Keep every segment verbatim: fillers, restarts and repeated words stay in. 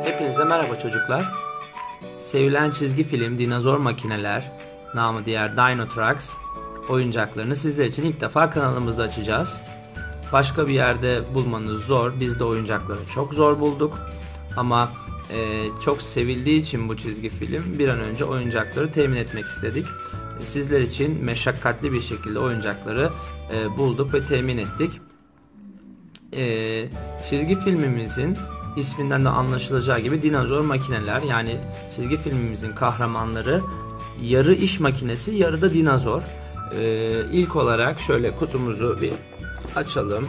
Hepinize merhaba çocuklar. Sevilen çizgi film Dinozor Makineler, namı diğer Dinotrax oyuncaklarını sizler için ilk defa kanalımızda açacağız. Başka bir yerde bulmanız zor. Biz de oyuncakları çok zor bulduk. Ama e, çok sevildiği için bu çizgi film bir an önce oyuncakları temin etmek istedik. Sizler için meşakkatli bir şekilde oyuncakları e, bulduk ve temin ettik. E, çizgi filmimizin isminden de anlaşılacağı gibi dinozor makineler, yani çizgi filmimizin kahramanları yarı iş makinesi, yarı da dinozor. Ee, ilk olarak şöyle kutumuzu bir açalım.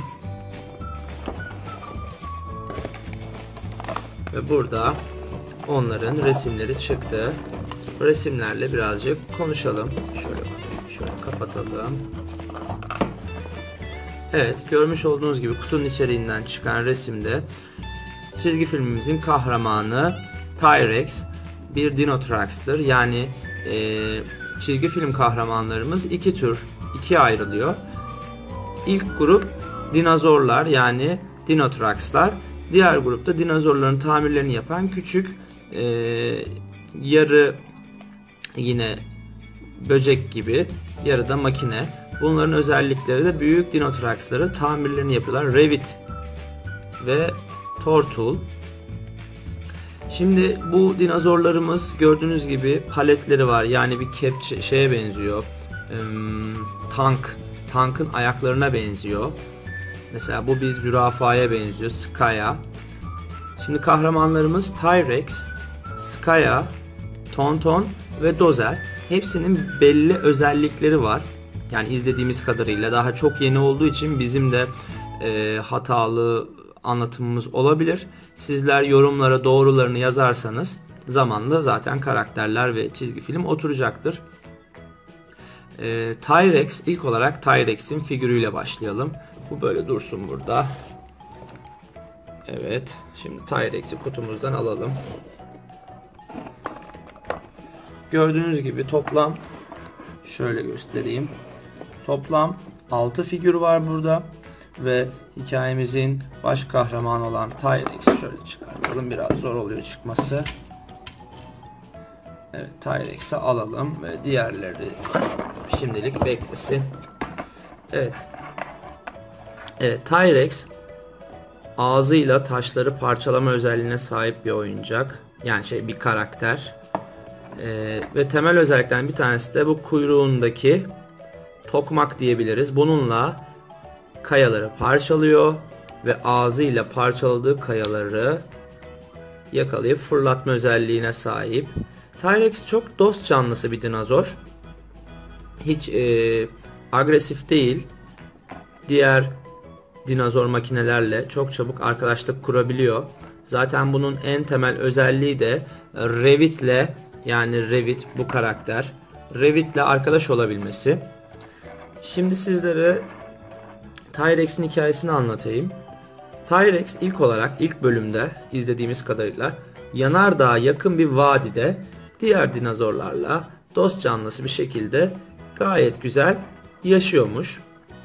Ve burada onların resimleri çıktı. Resimlerle birazcık konuşalım. Şöyle şöyle kapatalım. Evet, görmüş olduğunuz gibi kutunun içeriğinden çıkan resimde çizgi filmimizin kahramanı T-Rex bir Dinotrax'tır. Yani e, çizgi film kahramanlarımız iki tür, ikiye ayrılıyor. İlk grup dinozorlar, yani Dinotrax'lar. Diğer grupta dinozorların tamirlerini yapan küçük e, yarı yine böcek gibi, yarı da makine. Bunların özellikleri de büyük Dinotrax'ları tamirlerini yapıyorlar. Revit ve Tortul. Şimdi bu dinozorlarımız gördüğünüz gibi paletleri var. Yani bir kepçe şeye benziyor. Ee, tank. Tankın ayaklarına benziyor. Mesela bu bir zürafaya benziyor. Skaya. Şimdi kahramanlarımız T-Rex, Skaya, Tonton ve Dozer. Hepsinin belli özellikleri var. Yani izlediğimiz kadarıyla daha çok yeni olduğu için bizim de e, hatalı anlatımımız olabilir. Sizler yorumlara doğrularını yazarsanız zamanla zaten karakterler ve çizgi film oturacaktır. Ee, T-Rex, ilk olarak T-Rex'in figürüyle başlayalım. Bu böyle dursun burada. Evet, şimdi T-Rex'i kutumuzdan alalım. Gördüğünüz gibi toplam, şöyle göstereyim. Toplam altı figür var burada. Ve hikayemizin baş kahramanı olan T-Rex'i şöyle çıkartalım. Biraz zor oluyor çıkması. Evet, T-Rex'i alalım ve diğerleri şimdilik beklesin. Evet. Evet, T-Rex ağzıyla taşları parçalama özelliğine sahip bir oyuncak. Yani şey, bir karakter. Ee, ve temel özelliklerden bir tanesi de bu kuyruğundaki tokmak diyebiliriz. Bununla kayaları parçalıyor ve ağzıyla parçaladığı kayaları yakalayıp fırlatma özelliğine sahip. T-Rex çok dost canlısı bir dinozor. Hiç e, agresif değil. Diğer dinozor makinelerle çok çabuk arkadaşlık kurabiliyor. Zaten bunun en temel özelliği de Revit'le, yani Revit bu karakter, Revit'le arkadaş olabilmesi. Şimdi sizlere T-Rex'in hikayesini anlatayım. T-Rex ilk olarak ilk bölümde izlediğimiz kadarıyla yanardağa yakın bir vadide diğer dinozorlarla dost canlısı bir şekilde gayet güzel yaşıyormuş.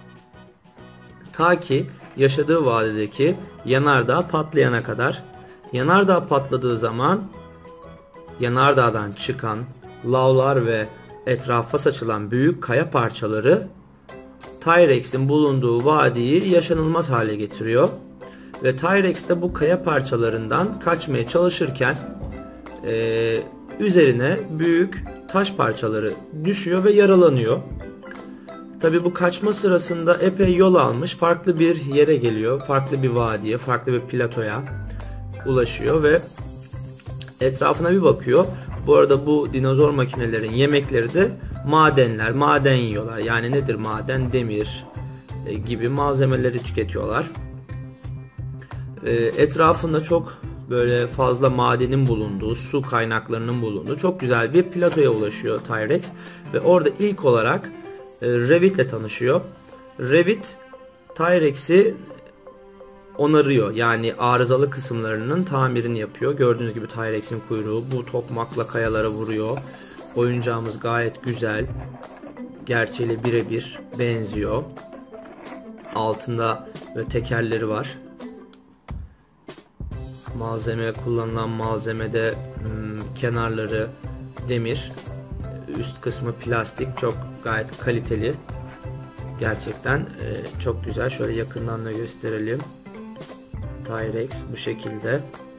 Ta ki yaşadığı vadideki yanardağ patlayana kadar. Yanardağ patladığı zaman yanardağdan çıkan lavlar ve etrafa saçılan büyük kaya parçaları T-Rex'in bulunduğu vadiyi yaşanılmaz hale getiriyor. Ve T-Rex de bu kaya parçalarından kaçmaya çalışırken e, üzerine büyük taş parçaları düşüyor ve yaralanıyor. Tabi bu kaçma sırasında epey yol almış, farklı bir yere geliyor. Farklı bir vadiye, farklı bir platoya ulaşıyor ve etrafına bir bakıyor. Bu arada bu dinozor makinelerin yemekleri de madenler, maden yiyorlar. Yani nedir maden? Demir e, gibi malzemeleri tüketiyorlar. E, etrafında çok böyle fazla madenin bulunduğu, su kaynaklarının bulunduğu çok güzel bir platoya ulaşıyor T-Rex. Ve orada ilk olarak e, Revit'le tanışıyor. Revit T-Rex'i onarıyor. Yani arızalı kısımlarının tamirini yapıyor. Gördüğünüz gibi T-Rex'in kuyruğu bu tokmakla kayalara vuruyor. Oyuncağımız gayet güzel. Gerçeğiyle birebir benziyor. Altında böyle tekerleri var. Malzeme, kullanılan malzemede hmm, kenarları demir, üst kısmı plastik, çok gayet kaliteli. Gerçekten e, çok güzel. Şöyle yakından da gösterelim. Tyrex bu şekilde.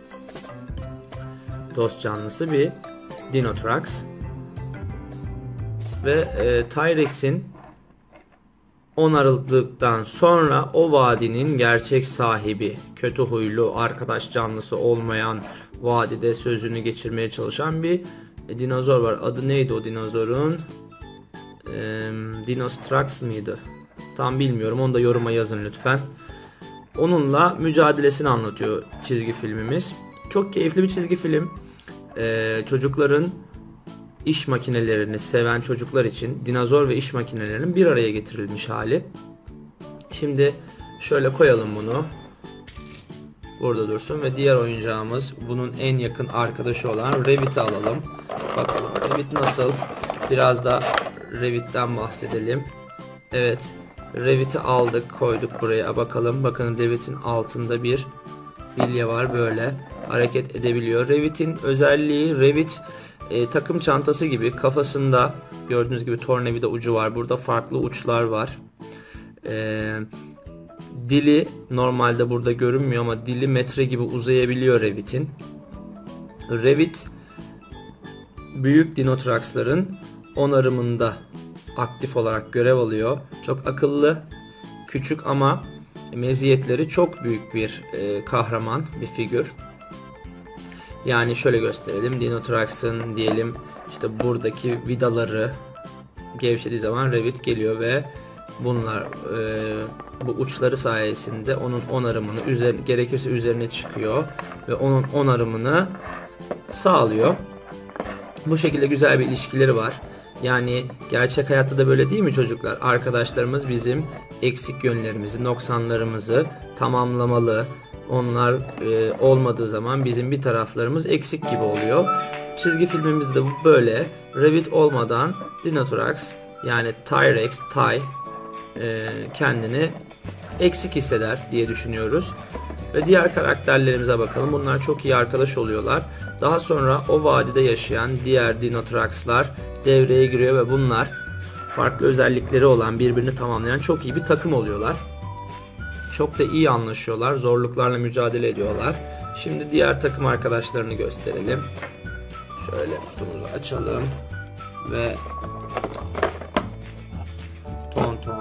Dost canlısı bir Dinotrax. Ve e, Tyrex'in onarıldıktan sonra o vadinin gerçek sahibi, kötü huylu, arkadaş canlısı olmayan, vadide sözünü geçirmeye çalışan bir e, dinozor var. Adı neydi o dinozorun? E, Dinostrax mıydı? Tam bilmiyorum. Onu da yoruma yazın lütfen. Onunla mücadelesini anlatıyor çizgi filmimiz. Çok keyifli bir çizgi film. E, çocukların, iş makinelerini seven çocuklar için dinozor ve iş makinelerinin bir araya getirilmiş hali. Şimdi şöyle koyalım bunu. Burada dursun ve diğer oyuncağımız, bunun en yakın arkadaşı olan Revit'i alalım. Bakalım Revit nasıl? Biraz da Revit'ten bahsedelim. Evet, Revit'i aldık, koyduk buraya. Bakalım, bakın Revit'in altında bir bilye var, böyle hareket edebiliyor. Revit'in özelliği, Revit E, takım çantası gibi, kafasında gördüğünüz gibi tornavida ucu var. Burada farklı uçlar var. E, dili normalde burada görünmüyor ama dili metre gibi uzayabiliyor Revit'in. Revit büyük Dinotrax'ların onarımında aktif olarak görev alıyor. Çok akıllı, küçük ama meziyetleri çok büyük bir e, kahraman, bir figür. Yani şöyle gösterelim. Dinotrax'ın diyelim işte buradaki vidaları gevşediği zaman Revit geliyor ve bunlar e, bu uçları sayesinde onun onarımını, üzer, gerekirse üzerine çıkıyor ve onun onarımını sağlıyor. Bu şekilde güzel bir ilişkileri var. Yani gerçek hayatta da böyle değil mi çocuklar? Arkadaşlarımız bizim eksik yönlerimizi, noksanlarımızı tamamlamalı. Onlar e, olmadığı zaman bizim bir taraflarımız eksik gibi oluyor. Çizgi filmimizde bu böyle. Revit olmadan Dinotrax, yani Tyrex, Ty e, kendini eksik hisseder diye düşünüyoruz. Ve diğer karakterlerimize bakalım. Bunlar çok iyi arkadaş oluyorlar. Daha sonra o vadide yaşayan diğer Dinotrax'lar devreye giriyor ve bunlar farklı özellikleri olan, birbirini tamamlayan çok iyi bir takım oluyorlar. Çok da iyi anlaşıyorlar. Zorluklarla mücadele ediyorlar. Şimdi diğer takım arkadaşlarını gösterelim. Şöyle kutumuzu açalım. Ve Tonton.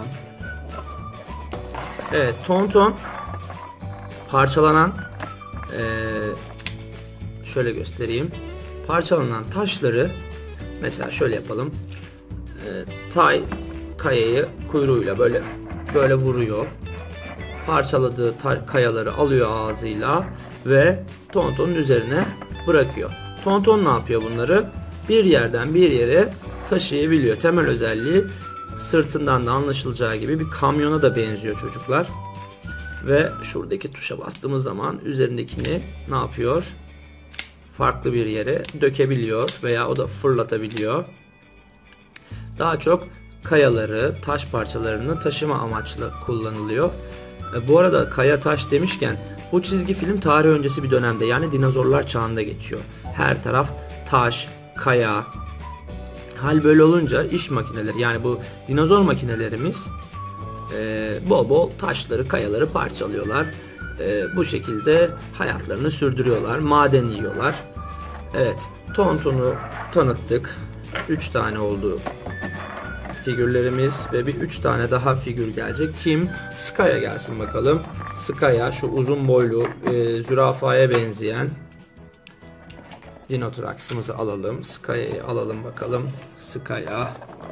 Evet, Tonton parçalanan ee, şöyle göstereyim. Parçalanan taşları mesela şöyle yapalım. E, Tay kayayı kuyruğuyla böyle böyle vuruyor. Parçaladığı kayaları alıyor ağzıyla ve Tonton'un üzerine bırakıyor. Tonton ne yapıyor bunları? Bir yerden bir yere taşıyabiliyor. Temel özelliği, sırtından da anlaşılacağı gibi, bir kamyona da benziyor çocuklar. Ve şuradaki tuşa bastığımız zaman üzerindekini ne yapıyor? Farklı bir yere dökebiliyor veya o da fırlatabiliyor. Daha çok kayaları, taş parçalarını taşıma amaçlı kullanılıyor. Bu arada kaya taş demişken, bu çizgi film tarih öncesi bir dönemde, yani dinozorlar çağında geçiyor. Her taraf taş, kaya. Hal böyle olunca iş makineleri, yani bu dinozor makinelerimiz e, bol bol taşları, kayaları parçalıyorlar. E, bu şekilde hayatlarını sürdürüyorlar. Maden yiyorlar. Evet, Tonton'u tanıttık. üç tane oldu figürlerimiz ve bir üç tane daha figür gelecek. Kim? Skaya gelsin bakalım. Skaya, şu uzun boylu e, zürafaya benzeyen Dinotrax'ımızı alalım. Skaya'yı alalım bakalım. Skaya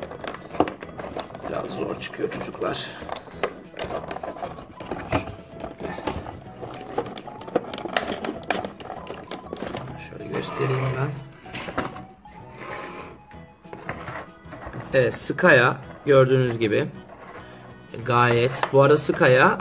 biraz zor çıkıyor çocuklar. Şöyle göstereyim ben. Evet, Skaya gördüğünüz gibi gayet, bu arada Skaya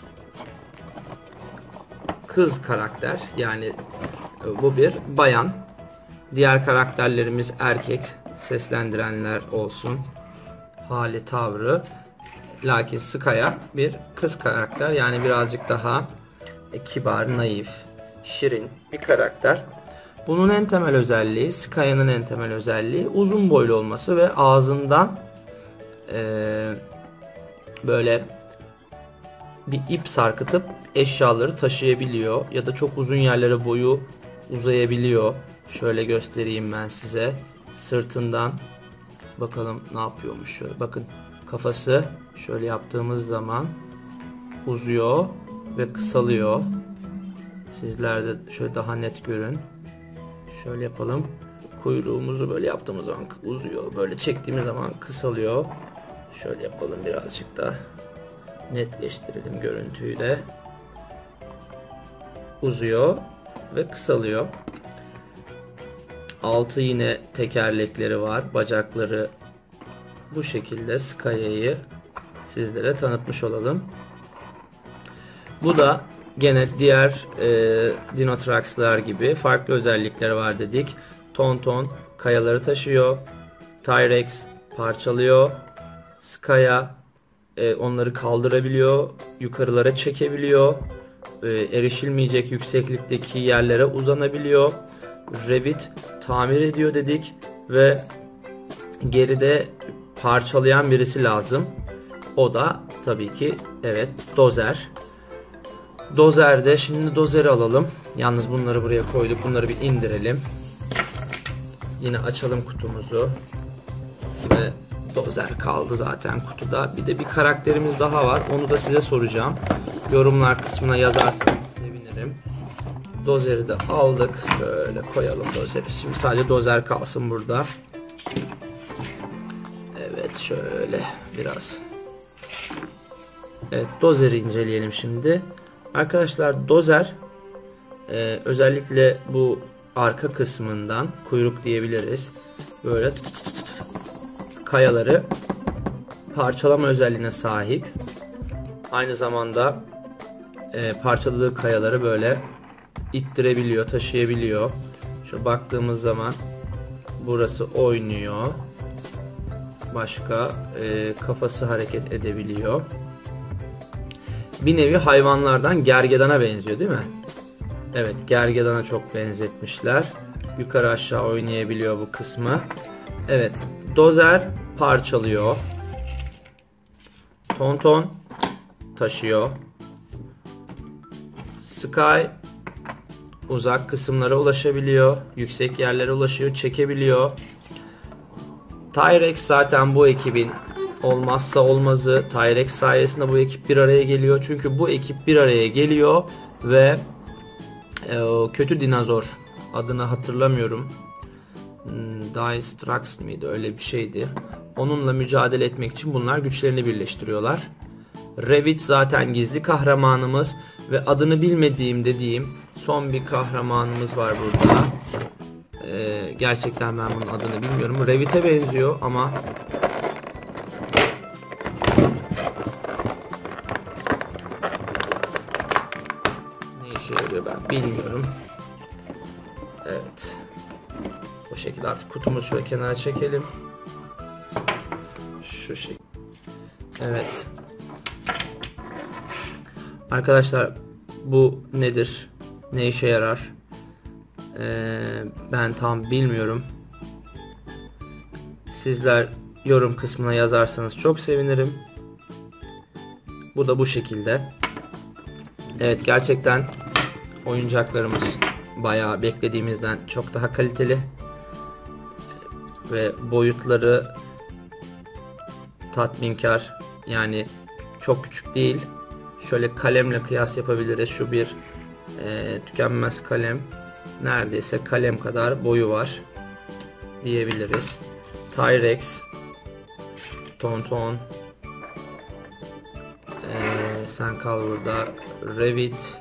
kız karakter, yani bu bir bayan. Diğer karakterlerimiz erkek, seslendirenler olsun, hali tavrı. Lakin Skaya bir kız karakter, yani birazcık daha kibar, naif, şirin bir karakter. Bunun en temel özelliği, Skya'nın en temel özelliği uzun boylu olması ve ağzından e, böyle bir ip sarkıtıp eşyaları taşıyabiliyor ya da çok uzun yerlere boyu uzayabiliyor. Şöyle göstereyim ben size. Sırtından bakalım ne yapıyormuş. Şöyle bakın, kafası şöyle yaptığımız zaman uzuyor ve kısalıyor. Sizler de şöyle daha net görün. Şöyle yapalım. Kuyruğumuzu böyle yaptığımız zaman uzuyor. Böyle çektiğimiz zaman kısalıyor. Şöyle yapalım, birazcık da netleştirelim görüntüyü de. Uzuyor ve kısalıyor. Altı yine tekerlekleri var. Bacakları bu şekilde. Skya'yı sizlere tanıtmış olalım. Bu da gene diğer e, Dinotrax'lar gibi farklı özellikleri var dedik. Tonton kayaları taşıyor. T-Rex parçalıyor. Skya e, onları kaldırabiliyor. Yukarılara çekebiliyor. E, erişilmeyecek yükseklikteki yerlere uzanabiliyor. Revit tamir ediyor dedik ve geride parçalayan birisi lazım. O da tabii ki evet Dozer. Dozer'de şimdi Dozer'i alalım. Yalnız bunları buraya koyduk. Bunları bir indirelim. Yine açalım kutumuzu. Ve Dozer kaldı zaten kutuda. Bir de bir karakterimiz daha var. Onu da size soracağım. Yorumlar kısmına yazarsanız sevinirim. Dozer'i de aldık. Şöyle koyalım Dozer'i. Şimdi sadece Dozer kalsın burada. Evet, şöyle biraz. Evet, Dozer'i inceleyelim şimdi. Arkadaşlar Dozer e, özellikle bu arka kısmından, kuyruk diyebiliriz, böyle tı tı tı tı tı kayaları parçalama özelliğine sahip. Aynı zamanda e, parçaladığı kayaları böyle ittirebiliyor, taşıyabiliyor. Şu baktığımız zaman burası oynuyor. Başka e, kafası hareket edebiliyor. Bir nevi hayvanlardan gergedana benziyor değil mi? Evet, gergedana çok benzetmişler. Yukarı aşağı oynayabiliyor bu kısmı. Evet, Dozer parçalıyor. Tonton taşıyor. Sky uzak kısımlara ulaşabiliyor. Yüksek yerlere ulaşıyor, çekebiliyor. T-Rex zaten bu ekibin olmazsa olmazı. T-Rex sayesinde bu ekip bir araya geliyor. Çünkü bu ekip bir araya geliyor ve e, o kötü dinozor, adını hatırlamıyorum. Distrax mıydı? Öyle bir şeydi. Onunla mücadele etmek için bunlar güçlerini birleştiriyorlar. Revit zaten gizli kahramanımız ve adını bilmediğim dediğim son bir kahramanımız var burada. Ee, gerçekten ben bunun adını bilmiyorum. Revit'e benziyor ama ne işe yarıyor ben bilmiyorum. Evet. Bu şekilde artık kutumuzu şöyle kenara çekelim. Şu şekilde. Evet. Arkadaşlar bu nedir? Ne işe yarar? Ee, ben tam bilmiyorum. Sizler yorum kısmına yazarsanız çok sevinirim. Bu da bu şekilde. Evet, gerçekten oyuncaklarımız bayağı beklediğimizden çok daha kaliteli ve boyutları tatminkar. Yani çok küçük değil. Şöyle kalemle kıyas yapabiliriz. Şu bir e, tükenmez kalem. Neredeyse kalem kadar boyu var diyebiliriz. T-Rex, Tonton, ee, sen kal burada, Revit,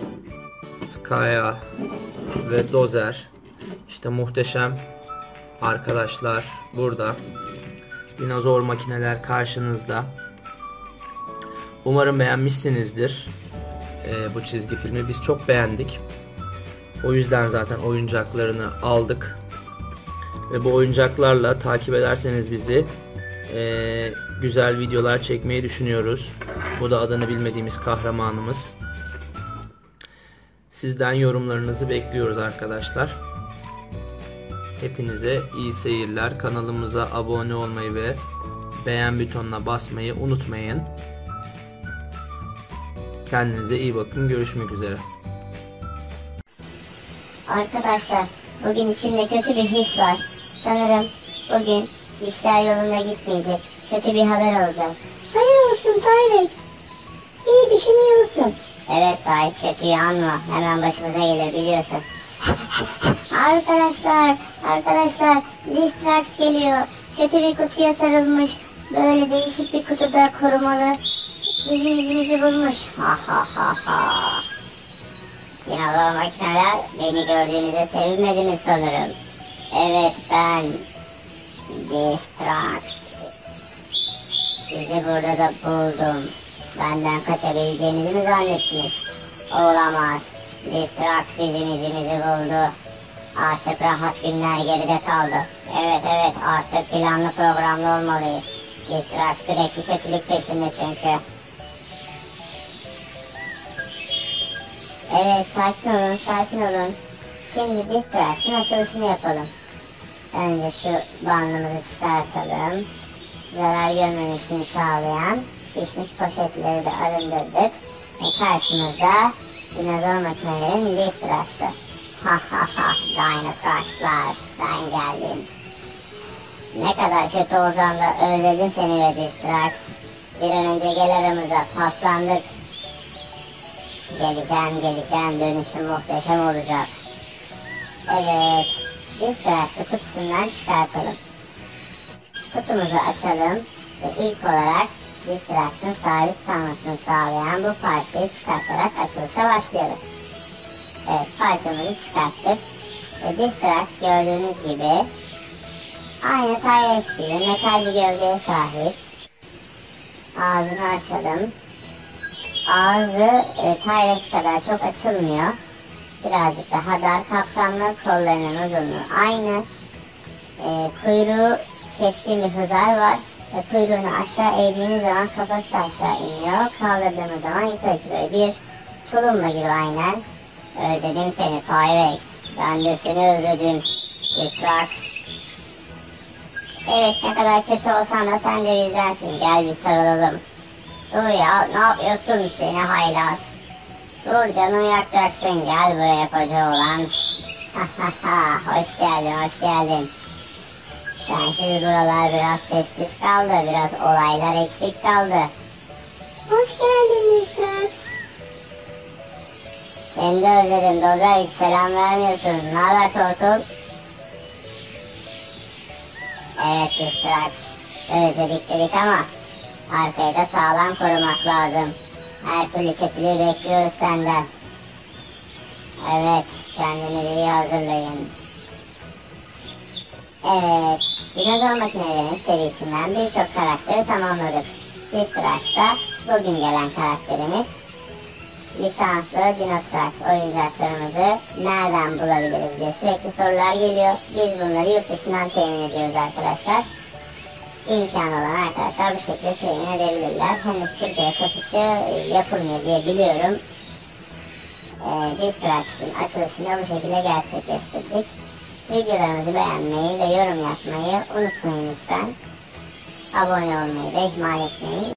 Skya ve Dozer. İşte muhteşem arkadaşlar burada. Dinozor makineler karşınızda. Umarım beğenmişsinizdir ee, bu çizgi filmi. Biz çok beğendik. O yüzden zaten oyuncaklarını aldık. Ve bu oyuncaklarla takip ederseniz bizi e, güzel videolar çekmeyi düşünüyoruz. Bu da adını bilmediğimiz kahramanımız. Sizden yorumlarınızı bekliyoruz arkadaşlar. Hepinize iyi seyirler. Kanalımıza abone olmayı ve beğen butonuna basmayı unutmayın. Kendinize iyi bakın. Görüşmek üzere. Arkadaşlar, bugün içimde kötü bir his var. Sanırım bugün işler yolunda gitmeyecek. Kötü bir haber alacağız. Hayır olsun Tyrex. İyi düşünüyorsun. Evet Tay, kötüyü anma. Hemen başımıza gelir biliyorsun. Arkadaşlar, arkadaşlar, Distrax geliyor. Kötü bir kutuya sarılmış. Böyle değişik bir kutuda korumalı. Bizim izimizi bulmuş. Ha ha ha ha. Dinozor makineler, beni gördüğünüzde sevinmediniz sanırım. Evet ben Distrax. Sizi burada da buldum. Benden kaçabileceğinizi mi zannettiniz? Olamaz. Distrax bizim izimizi buldu. Artık rahat günler geride kaldı. Evet evet, artık planlı programlı olmalıyız. Distrax sürekli kötülük peşinde çünkü. Evet, sakin olun, sakin olun. Şimdi Distrax'ın açılışını yapalım. Önce şu bandımızı çıkartalım. Zarar görmemesini sağlayan şişmiş poşetleri de arındırdık. Ve karşımızda dinozor makinelerin Distrax'ı. Ha ha ha, Dinotrax'lar, ben geldim. Ne kadar kötü olsam da özledim seni ve Distrax. Bir an önce gel aramıza, paslandık. Geleceğim geleceğim, dönüşüm muhteşem olacak. Evet, Distrax'ı kutusundan çıkartalım. Kutumuzu açalım ve ilk olarak Distrax'ın sabit kalmasını sağlayan bu parçayı çıkartarak açılışa başlayalım. Evet, parçamızı çıkarttık ve Distrax gördüğünüz gibi aynı Tyrex gibi metal bir gövdeye sahip. Ağzını açalım. Ağzı e, Tyrex kadar çok açılmıyor. Birazcık daha dar kapsamlı, kollarının uzunluğu aynı. E, kuyruğu keskin bir hızar var ve kuyruğunu aşağı eğdiğimiz zaman kafası da aşağı iniyor. Kaldırdığımız zaman yukarı çıkıyor. Bir tulumba gibi aynen. Özledim seni Tyrex. Ben de seni özledim. Distrax. Evet, ne kadar kötü olsan da sen de bizdensin. Gel bir sarılalım. Dur ya, ne yapıyorsun seni haylaz? Dur canımı yakacaksın, gel buraya koca olan. Ha ha ha, hoş geldin hoş geldin. Sensiz buralar biraz sessiz kaldı, biraz olaylar eksik kaldı. Hoş geldin Distrax. Seni de özledim Doza, hiç selam vermiyorsun. Ne haber Tortul? Evet Distrax, özledik dedik ama arkayı da sağlam korumak lazım. Her türlü kötülüğü bekliyoruz senden. Evet, kendinizi iyi hazırlayın. Evet, dinozor makinelerin serisinden birçok karakteri tamamladık. Distrax'ta bugün gelen karakterimiz. Lisanslı Dinotrax oyuncaklarımızı nereden bulabiliriz diye sürekli sorular geliyor. Biz bunları yurt dışından temin ediyoruz arkadaşlar. İmkanı olan arkadaşlar bu şekilde temin edebilirler. Henüz Türkiye satışı yapılmıyor diye biliyorum. E, Distrax'ın açılışını bu şekilde gerçekleştirdik. Videolarımızı beğenmeyi ve yorum yapmayı unutmayın lütfen. Abone olmayı da ihmal etmeyin.